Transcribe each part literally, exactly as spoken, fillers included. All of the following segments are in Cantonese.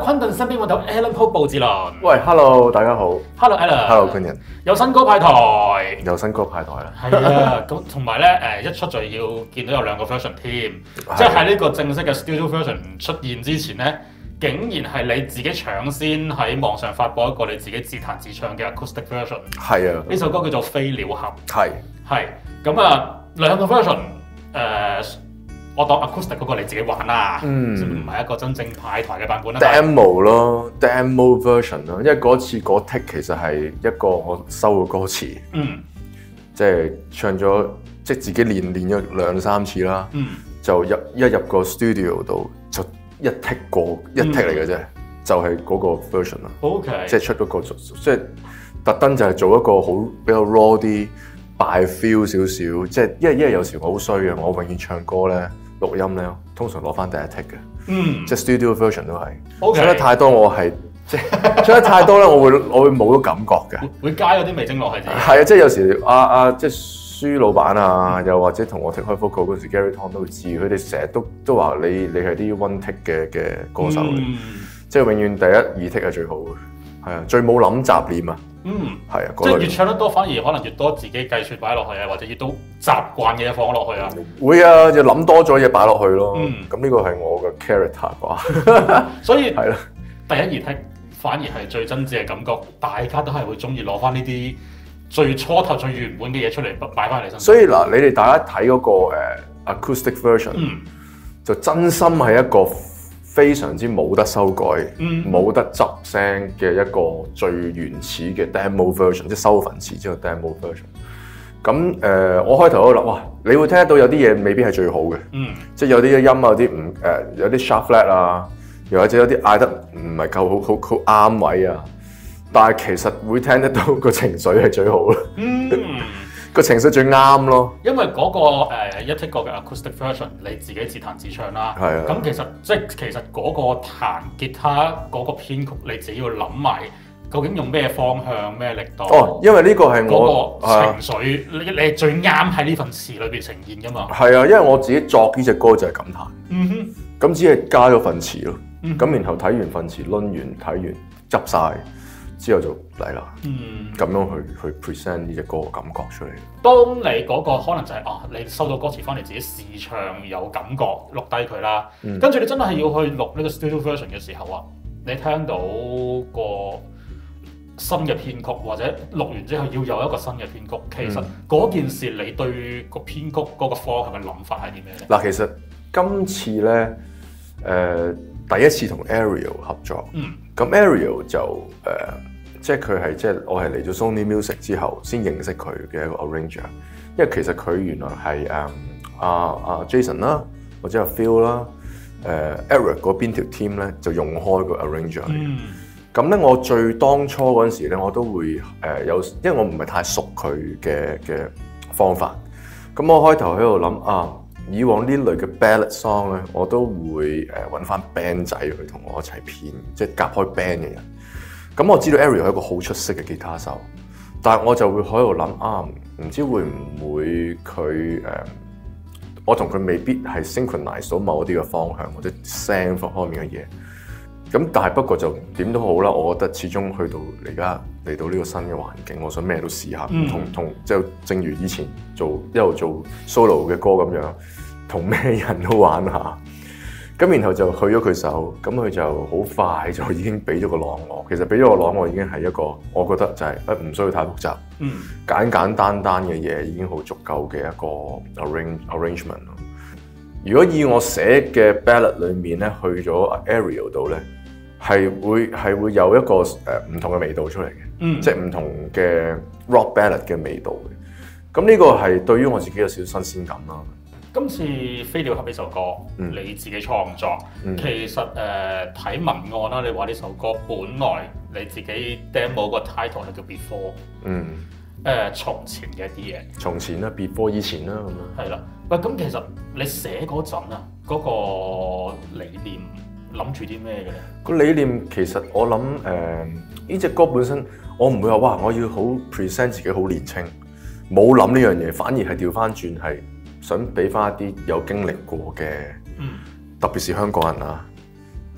昆頓身邊揾到 Alan Pope 布志綸。 喂 ，Hello， 大家好。 Hello Alan。 Hello， 官人。 有新歌派台。 有新歌派台啦。 係啊，咁同埋咧誒一出就要見到有兩個 version 添，即係喺呢個正式嘅 studio version 出現之前咧，竟然係你自己搶先喺網上發佈一個你自己自彈自唱嘅 acoustic version。 係啊。呢首歌叫做《飛鳥俠》。係。係。咁啊，兩個 version 誒、呃。我當 acoustic 嗰個你自己玩啦，嗯，唔係一個真正派台嘅版本啦。 demo 咯 ，demo version 咯，因為嗰次嗰 take 其實係一個我收嘅歌詞，嗯，即係唱咗，即係自己練練咗兩三次啦，嗯，就入一入個 studio 度就一 take 過一 take 嚟嘅啫，就係嗰個 version 啦。OK， 即係出嗰個，即係特登就係做一個好比較 raw 啲 by feel 少少，即係因為因為有時我好衰嘅，我永遠唱歌咧。錄音咧，通常攞翻第一 take 嘅，嗯，即係 studio version 都係，唱、okay. 得太多我係即係唱得太多咧，我會我會冇咗感覺嘅， 會加嗰啲味精落去自己。 係啊，即係有時啊啊，即係舒老闆啊，又或者同我 take 開 vocal 嗰時 Gary Tong 都會知，佢哋成日都都話你你係啲 one take 嘅嘅歌手嚟、嗯，即係永遠第一二 take 係最好嘅，係啊，最冇諗雜念啊。嗯，係啊， 即係越唱得多，反而可能越多自己計算擺落去啊，或者越多習慣嘅嘢放落去啊。 會啊，就諗多咗嘢擺落去咯。嗯，咁呢個係我嘅 character 啩。 所以係啦，第一二剔反而係最真摯嘅感覺，大家都係會中意攞翻呢啲最初頭最原本嘅嘢出嚟擺翻你身上。 所以嗱，你哋大家睇嗰個誒 acoustic version，嗯，就真心係一個非常之冇得修改、冇、嗯、得執聲嘅一個最原始嘅 demo version， 即係收份詞之後 demo version。咁誒、呃，我開頭都諗，哇！你會聽得到有啲嘢未必係最好嘅、嗯，即係有啲音啊，有啲唔誒，有啲 sharp flat 啊，又或者有啲嗌得唔係夠好好好啱位啊。但係其實會聽得到個情緒係最好咯。嗯個情緒最啱咯， 因為嗰、那個、呃、一 take 過嘅 acoustic version 你自己自彈自唱啦，係啊，咁其實即係其實嗰個彈吉他嗰個編曲你自己要諗埋，究竟用咩方向咩力度？ 哦，因為呢個係我、 那個、情緒，啊、你你係最啱喺呢份詞裏邊呈現噶嘛。 係啊，因為我自己作呢隻歌就係咁彈，嗯哼，咁只係加咗份詞咯，咁、嗯、然後睇完份詞，攆完睇完執晒。之後就嚟啦，嗯，咁樣去去 present 呢隻歌嘅感覺出嚟。 當你嗰個可能就係、是、啊，你收到歌詞翻嚟自己試唱有感覺，錄低佢啦，跟、嗯、住你真係要去錄呢個 studio version 嘅時候啊，你聽到個新嘅編曲或者錄完之後要有一個新嘅編曲，其實嗰件事你對個編曲嗰個方向嘅諗法係啲咩咧？ 嗱，其實今次咧，誒、呃、第一次同 Ariel 合作，嗯，咁 Ariel 就誒。呃即係佢係即係我係嚟咗 Sony Music 之後先認識佢嘅一個 arranger，因為其實佢原來係誒阿阿 Jason 啦，或者阿 Phil 啦，誒、呃、Eric 嗰邊條 team 咧就用開個 arranger。咁、嗯、咧我最當初嗰陣時咧，我都會誒、呃、有，因為我唔係太熟佢嘅嘅方法。咁我開頭喺度諗啊，以往呢類嘅 ballad song 咧，我都會誒揾翻 band 仔去同我一齊編，即係夾開 band 嘅人。咁我知道 Ariel 係一個好出色嘅吉他手，但係我就會喺度諗啊，唔知會唔會佢誒，我同佢未必係 synchronize 到某一啲嘅方向或者聲方面嘅嘢。咁但係不過就點都好啦，我覺得始終去到而家嚟到呢個新嘅環境，我想咩都試下，嗯、同同就正如以前做一路做 solo 嘅歌咁樣，同咩人都玩下。咁然後就去咗佢手，咁佢就好快就已經俾咗個朗我。其實俾咗個朗我已經係一個，我覺得就係誒唔需要太複雜，嗯，簡簡單單嘅嘢已經好足夠嘅一個 arrange arrangement 咯。如果以我寫嘅 ballad 裏面咧，去咗 Ariel 度咧，係會係會有一個誒唔、呃、同嘅味道出嚟嘅，嗯，即係唔同嘅 rock ballad 嘅味道嘅。咁呢個係對於我自己有少少新鮮感啦。 今次《飛鳥俠》呢首歌，嗯、你自己創作，嗯、其實誒睇、呃、文案啦，你話呢首歌本來你自己 demo 個 title 係叫 Before， 嗯，誒、呃、從前嘅一啲嘢， 從前啦 ，Before 以前啦咁樣。 係啦，喂，咁其實你寫嗰陣啊，嗰、那個理念諗住啲咩嘅咧？ 個理念其實我諗誒呢隻歌本身，我唔會話哇我要好 present 自己好年輕，冇諗呢樣嘢，反而係調翻轉係。想俾翻一啲有經歷過嘅、嗯，特別是香港人啊，咁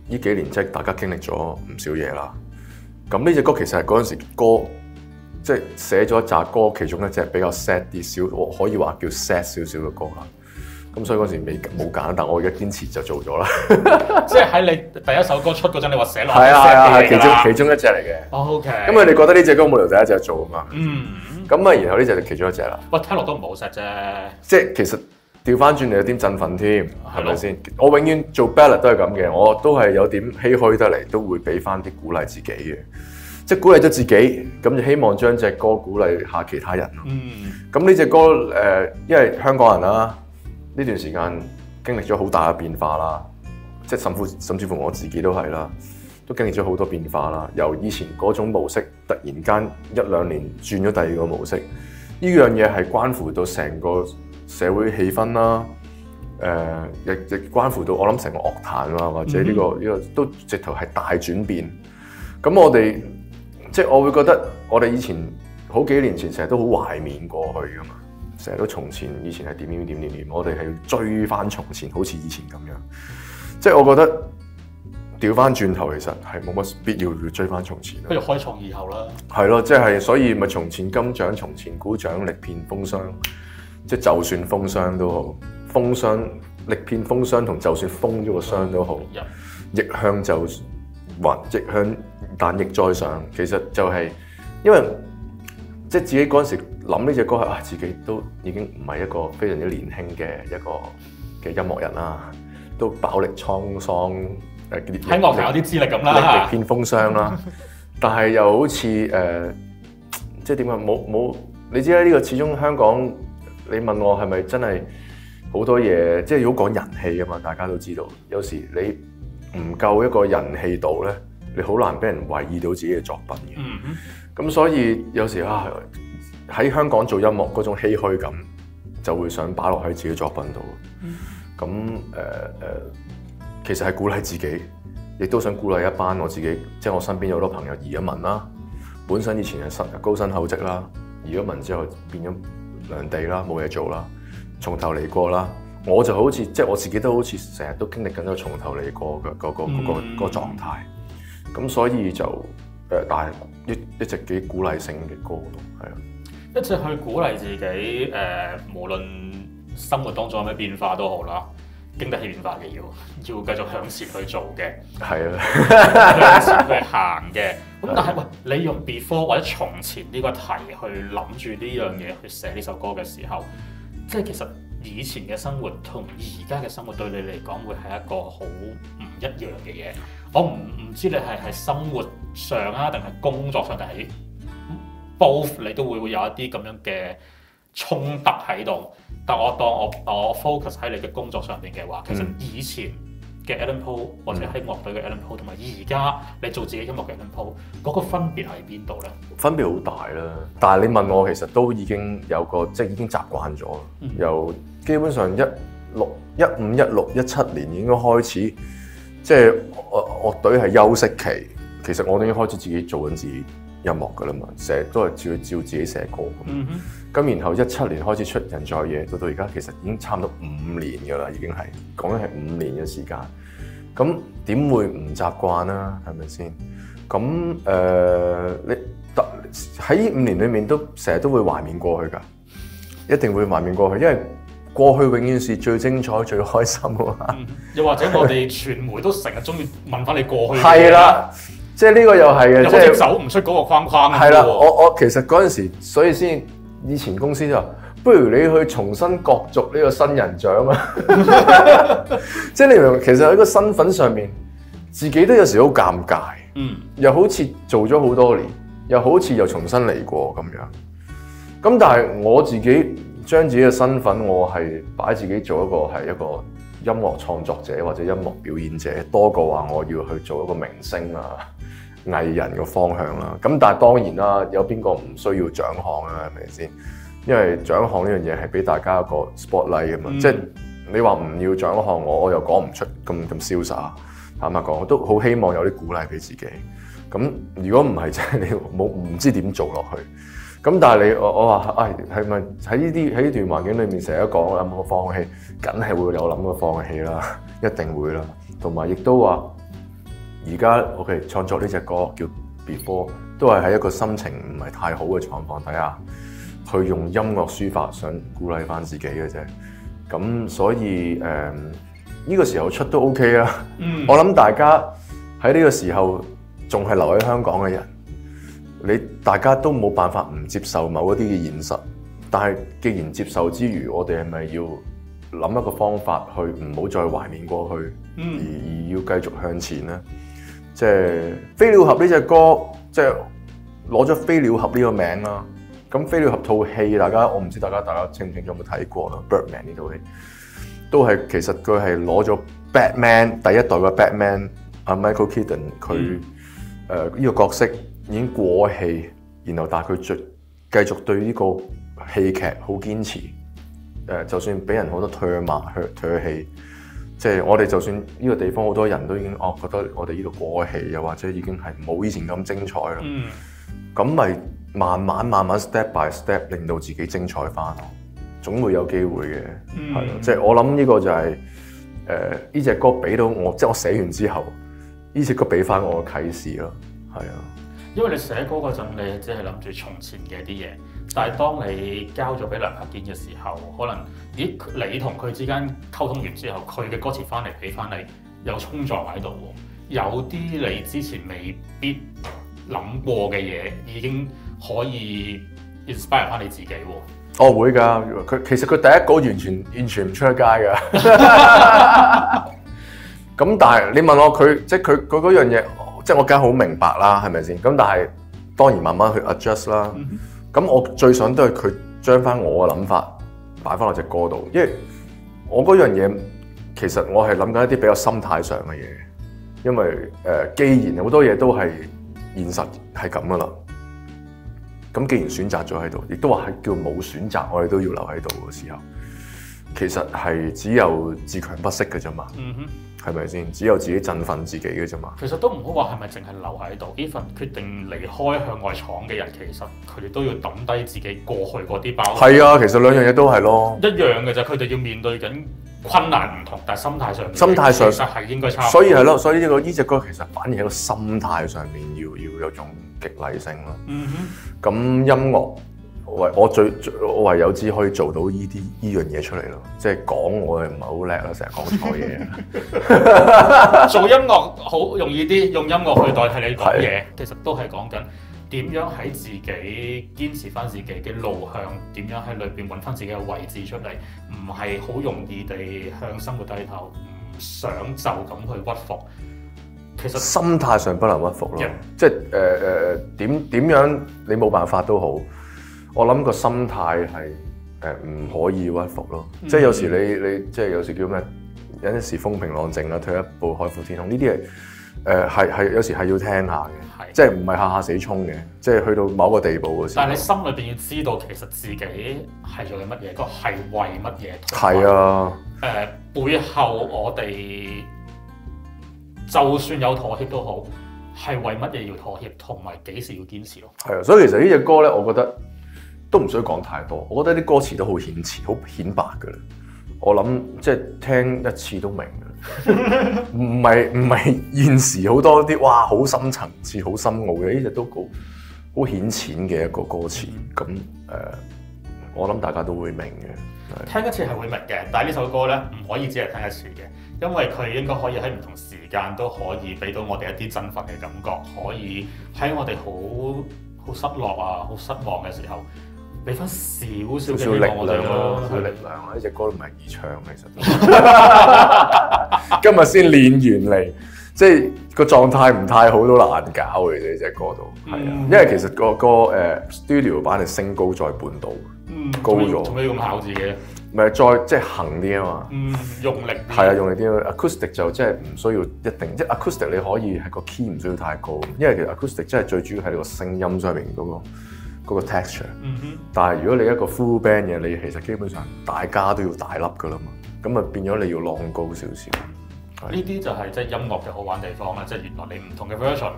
呢幾年即係大家經歷咗唔少嘢啦。咁呢隻歌其實係嗰陣時歌，即係寫咗一紮歌，其中一隻比較 sad 啲少，可以話叫 sad 少少嘅歌啦。咁所以嗰時未冇揀，但我而家堅持就做咗啦。 即係喺你第一首歌出嗰陣，你話寫落係啊係啊係其中其中一隻嚟嘅。 O K。 咁佢哋覺得呢隻歌冇理由第一隻做啊嘛。 嗯。 咁啊，然後呢隻就其中一隻啦。 喂，聽落都唔好 sad 啫。 即係其實調翻轉你有啲振奮添，係咪先？我永遠做 ballad 都係咁嘅，我都係有點唏噓得嚟，都會俾翻啲鼓勵自己嘅。即係鼓勵咗自己，咁就希望將隻歌鼓勵下其他人咯。嗯。咁呢隻歌誒、呃，因為香港人啦。呢段時間經歷咗好大嘅變化啦，即係甚至甚至乎我自己都係啦，都經歷咗好多變化啦。由以前嗰種模式，突然間一兩年轉咗第二個模式，呢樣嘢係關乎到成個社會氣氛啦，誒、呃，亦亦關乎到我諗成個樂壇啦，或者呢、呢個呢、呢個都直頭係大轉變。咁我哋即係我會覺得，我哋以前好幾年前成日都好懷緬過去噶嘛。成日都從前，以前係點點點點點，我哋係要追翻從前，好似以前咁樣。即係我覺得調翻轉頭，其實係冇乜必要要追翻從前。 不如開創以後啦。係咯，即係所以咪從前金獎，從前鼓掌，力遍風霜。即係就算風霜都好，風霜力遍風霜同就算封咗個霜都好，嗯、逆向就還逆向，但亦再上。其實就係因為即係自己嗰陣時。諗呢隻歌係啊，自己都已經唔係一個非常之年輕嘅一個嘅音樂人啦，都飽歷滄桑誒， 喺樂壇有啲資歷咁啦， 歷遍風霜啦。但係又好似誒、呃，即係點講？冇冇？你知啦，呢、這個始終香港。你問我係咪真係好多嘢？即係如果講人氣啊嘛，大家都知道，有時你唔夠一個人氣度咧，你好難俾人懷疑到自己嘅作品嘅。嗯咁所以有時啊。喺香港做音樂嗰種唏噓感，就會想擺落喺自己作品度。咁誒誒，其實係鼓勵自己，亦都想鼓勵一班我自己，即係我身邊有好多朋友移咗民啦。本身以前係薪高薪厚職啦，移咗民之後變咗兩地啦，冇嘢做啦，從頭嚟過啦。我就好似即係我自己都好似成日都經歷緊一個從頭嚟過嘅嗰、嗰個嗰、嗰個嗰個狀態。咁所以就誒，但係一一直幾鼓勵性嘅歌咯，係啊。 一直去鼓勵自己，誒、呃，無論生活當中有咩變化都好啦，經得起變化嘅要，要繼續向前去做嘅， 係啊， 向前去行嘅。咁但係喂，你用 before 或者從前呢個題去諗住呢樣嘢去寫呢首歌嘅時候，即係其實以前嘅生活同而家嘅生活對你嚟講會係一個好唔一樣嘅嘢。我唔唔知你係喺生活上啊，定係工作上，定係？both 你都會會有一啲咁樣嘅衝突喺度，但我當我我 focus 喺你嘅工作上邊嘅話，其實以前嘅 Allen Poe 或者喺樂隊嘅 Allen Poe 同埋而家你做自己音樂嘅 Allen Poe 嗰個分別喺邊度咧？分別好大啦， 但係你問我，其實都已經有個即係已經習慣咗，嗯、由基本上一六一五一六一七年應該開始，即係樂樂隊係休息期，其實我都已經開始自己做緊自己音樂噶啦嘛，成日都係照照自己寫歌咁。咁、嗯、然後一七年開始出人在野，到到而家其實已經差唔多五年噶啦，已經係講緊係五年嘅時間。咁點會唔習慣啊？係咪先？咁誒、呃，你喺五年裏面都成日都會懷緬過去㗎，一定會懷緬過去，因為過去永遠是最精彩、最開心㗎嘛、嗯。又或者我哋傳媒都成日中意問翻你過去嘅嘢。係啦。即係呢個又係嘅，即係走唔出嗰個框框。係啦，我我其實嗰陣時，所以先以前公司就話，不如你去重新角逐呢個新人獎啊！即係你明，其實喺個身份上面，自己都有時好尷尬。嗯，又好似做咗好多年，又好似又重新嚟過咁樣。咁但係我自己將自己嘅身份，我係擺自己做一個係一個音樂創作者或者音樂表演者，多過話我要去做一個明星啊、藝人嘅方向啦。咁但係當然啦，有邊個唔需要獎項啊？係咪先？因為獎項呢樣嘢係俾大家一個 spotlight 啊嘛。嗯、即係你話唔要獎項，我我又講唔出咁咁瀟灑。坦白講，我都好希望有啲鼓勵俾自己。咁如果唔係，即係你冇唔知點做落去。咁但係你我我話，唉，係咪喺呢啲喺呢段環境裏面成日都講諗過放棄，梗係會有諗過放棄啦，一定會啦。同埋亦都話， 而家 OK 創作呢隻歌叫 Before， 都係喺一個心情唔係太好嘅狀況底下，去用音樂抒發，想鼓勵翻自己嘅啫。咁所以誒呢、呃呢個時候出都 OK 啊。嗯、我諗大家喺呢個時候仲係留喺香港嘅人，你大家都冇辦法唔接受某一啲嘅現實。但係既然接受之餘，我哋係咪要諗一個方法去唔好再懷念過去，嗯、而而要繼續向前咧？即係飛鳥俠呢隻歌，即係攞咗飛鳥俠呢個名啦。咁飛鳥俠套戲，大家我唔知大家大家清唔清楚有冇睇過啦。Birdman 呢套戲都係其實佢係攞咗 Batman 第一代嘅 Batman 阿 Michael Keaton 佢誒呢個角色已經過氣，然後但係佢繼繼續對呢個戲劇好堅持。誒，就算俾人好多唾罵、唾棄，即係我哋就算呢個地方好多人都已經哦覺得我哋呢度過氣，又或者已經係冇以前咁精彩啦。咁咪、嗯、慢慢慢慢 step by step 令到自己精彩翻咯，總會有機會嘅，係咯、嗯。即係我諗呢個就係誒呢隻歌俾到我，即係我寫完之後，呢隻歌俾翻我嘅啟示咯，係啊。 因為你寫歌嗰陣，你只係諗住從前嘅一啲嘢。但係當你交咗俾梁栢堅嘅時候，可能咦你同佢之間溝通完之後，佢嘅歌詞翻嚟俾翻你有衝撞喺度喎，有啲你之前未必諗過嘅嘢已經可以 inspire 翻你自己喎。 哦會㗎，佢其實佢第一個完全完全唔出得街㗎。咁但係你問我佢即係佢佢嗰樣嘢，即係我梗係好明白啦，係咪先？咁但係當然慢慢去 adjust 啦。嗯咁我最想都係佢將翻我嘅諗法擺翻落隻歌度，因為我嗰樣嘢其實我係諗緊一啲比較心態上嘅嘢，因為誒、呃，既然好多嘢都係現實係咁噶啦，咁既然選擇咗喺度，亦都話係叫冇選擇，我哋都要留喺度嘅時候，其實係只有自強不息嘅啫嘛。嗯哼。係咪先？只有自己振奮自己嘅啫嘛。 其實都唔好話係咪淨係留喺度。呢份決定離開向外闖嘅人，其實佢哋都要抌低自己過去嗰啲包袱。 係啊，其實兩樣嘢都係咯。 一樣嘅啫，佢哋要面對緊困難唔同，但係心態上面心態上其實係應該差唔多。 所以係咯，所以呢個呢隻歌其實反而喺個心態上面要要有種激勵性咯。嗯哼。咁音樂。我我最我唯有只可以做到呢啲呢樣嘢出嚟咯，即係講我係唔係好叻啦，成日講錯嘢。 做音樂好容易啲，用音樂去代替你講嘢，其實都係講緊點樣喺自己堅持翻自己嘅路向，點樣喺裏邊揾翻自己嘅位置出嚟，唔係好容易地向生活低頭，唔想就咁去屈服。其實心態上不能屈服咯，yeah. 即係誒誒點點樣你冇辦法都好。我諗個心態係誒唔可以屈服咯，嗯、即係有時你你即係有時叫咩？有陣時風平浪靜啦，退一步海闊天空呢啲係誒係係有時係要聽下嘅，即係唔係下下死衝嘅，即係去到某個地步嘅時候。 但係你心裏邊要知道，其實自己係做緊乜嘢，個係為乜嘢？ 係啊，誒、 呃、背後我哋就算有妥協都好，係為乜嘢要妥協，同埋幾時要堅持咯？ 係啊，所以其實呢隻歌咧，我覺得。都唔需要講太多，我覺得啲歌詞都好顯淺、好顯白㗎啦。我諗即係聽一次都明㗎，唔係唔係現時好多啲哇好深層次、好深奧嘅，呢隻都好好顯淺嘅一個歌詞。咁誒、呃，我諗大家都會明嘅。 聽一次係會明嘅，但係呢首歌咧唔可以只係聽一次嘅，因為佢應該可以喺唔同時間都可以俾到我哋一啲振奮嘅感覺，可以喺我哋好好失落啊、好失望嘅時候。俾翻少少嘅力量咯， 少力量啊！呢隻歌都唔係易唱，其實今日先練完嚟，即係個狀態唔太好都難搞嘅呢隻歌度，係啊，因為其實個個誒 studio 版係升高再半度，嗯，高咗， 做咩要咁考自己？ 唔係再即係行啲啊嘛， 嗯，用力係啊，用力啲。acoustic 就即係唔需要一定，即係 acoustic 你可以係個 key 唔需要太高，因為其實 acoustic 真係最主要喺你個聲音上面嗰個。嗰個 texture，、嗯、哼但係如果你一個 full band 嘅，你其實基本上大家都要大粒噶啦嘛，咁啊變咗你要浪高少少。 呢啲就係即係音樂嘅好玩地方啦，即係原來你唔同嘅 version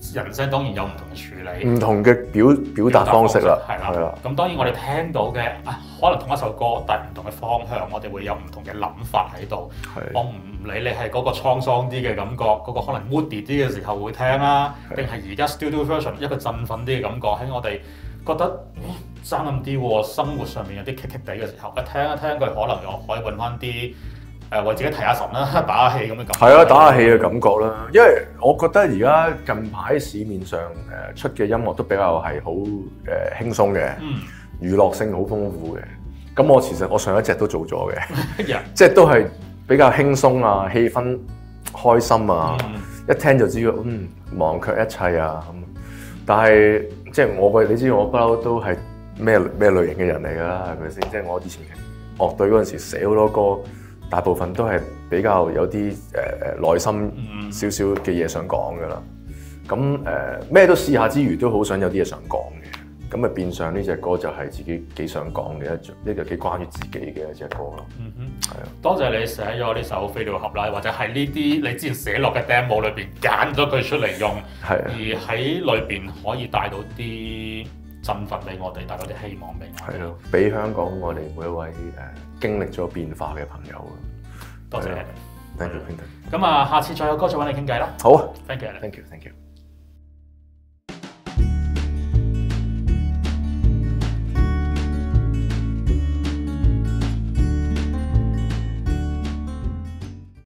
人聲當然有唔同嘅處理， 唔同嘅表表達方式啦， 係啦。咁當然我哋聽到嘅啊，可能同一首歌，但係唔同嘅方向，我哋會有唔同嘅諗法喺度。我唔理你係嗰個滄桑啲嘅感覺，嗰、嗰個可能 moody 啲嘅時候會聽啦，定係而家 studio version 一個振奮啲嘅感覺喺我哋覺得爭咁啲喎，生活上面有啲棘棘地嘅時候，一聽一聽佢可能又可以揾翻啲。誒為自己提下神啦，打下氣咁嘅感覺。係啊，打下氣嘅感覺啦。因為我覺得而家近排市面上誒出嘅音樂都比較係好誒輕鬆嘅，嗯、娛樂性好豐富嘅。咁我其實我上一隻都做咗嘅，即係都係比較輕鬆啊，氣氛開心啊，嗯、一聽就知道嗯忘卻一切啊咁。但係即係我嘅，你知我不嬲都係咩咩類型嘅人嚟㗎啦，係咪先？即係我以前樂隊嗰陣時寫好多歌。大部分都係比較有啲誒誒內心少少嘅嘢想講㗎啦。咁誒咩都試下之餘，都好想有啲嘢想講嘅。咁啊變相呢隻歌就係自己幾想講嘅一一個幾關於自己嘅一隻歌咯。嗯哼，係啊。 多謝你寫咗呢首飛鳥俠啦，或者係呢啲你之前寫落嘅 demo 裏邊揀咗佢出嚟用，係啊，而喺裏邊可以帶到啲振奮俾我哋，帶到啲希望俾我哋。係咯， 俾香港我哋每一位誒。經歷咗變化嘅朋友啊， 多謝你 ，thank you，thank you。 咁啊，下次再有歌再揾你傾偈啦。 好啊 ，thank you，thank you，thank you。